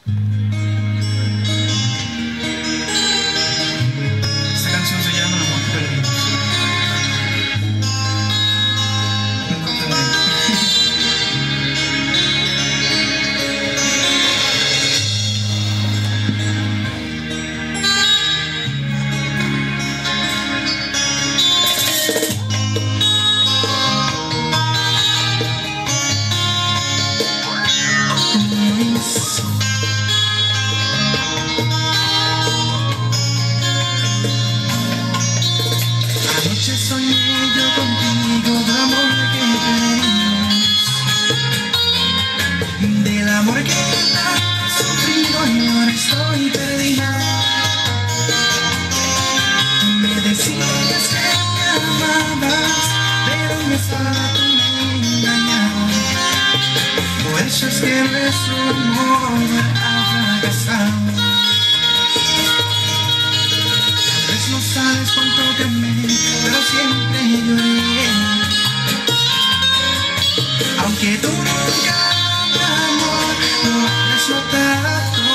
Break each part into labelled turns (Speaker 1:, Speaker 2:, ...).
Speaker 1: Esta canción se llama Amor que perdimos. Me encanta de Anoche soñé yo contigo del amor que tenemos, del amor que tanto he sufrido y ahora estoy perdida. Me decías que me amabas, pero me estaba engañando. Por eso es que nuestro amor ha fracasado. No sabes cuánto te amé, pero siempre lloré. Aunque tú nunca, mi amor, lo has notado.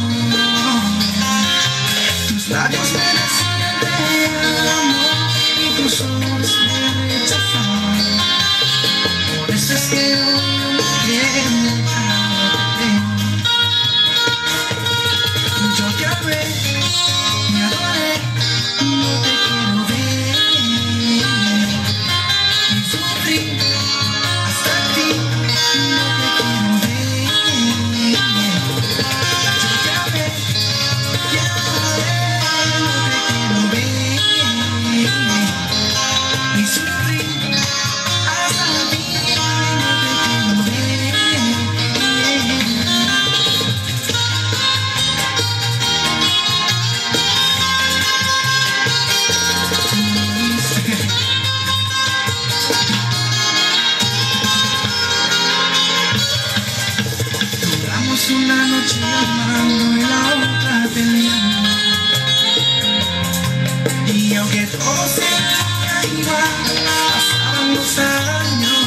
Speaker 1: Tus labios me decían te amo y tus ojos me rechazaron. Por eso es que hoy no quiero dejarte. Yo te amé, me adoré. No te quiero ver y sufrí hasta ti. No te quiero ver. Yo ya ve, no te quiero ver y sufrí hasta ti. No te quiero ver. Duramos una noche amando y la otra peleando, y aunque todo sea igual, pasaban los años.